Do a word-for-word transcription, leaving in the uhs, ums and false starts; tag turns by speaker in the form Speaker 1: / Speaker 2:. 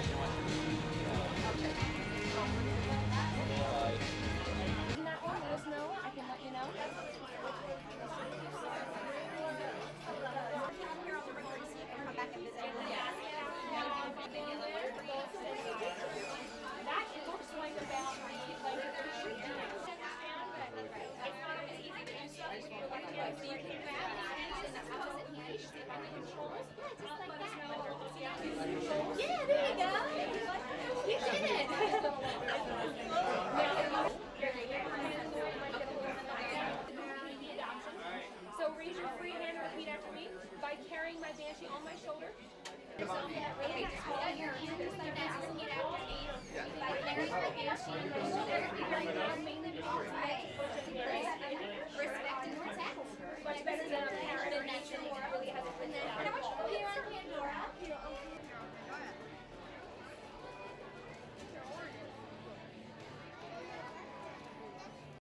Speaker 1: Sebastian wants to meet you.
Speaker 2: Okay.
Speaker 1: Bye.
Speaker 2: That one, let us know. I can let you know. Come back and visit. That looks like about the like it should be. It's not as easy to do stuff with your left hand, so you can grab the hands and how does it hand? See if I can control it. I'll let us know. See how you control. Yeah, there you go. You did it. So raise your free hand and repeat after me by carrying my banshee on my shoulder. Okay, hold your hands like that. Repeat after me. By carrying my banshee on my shoulder, I mainly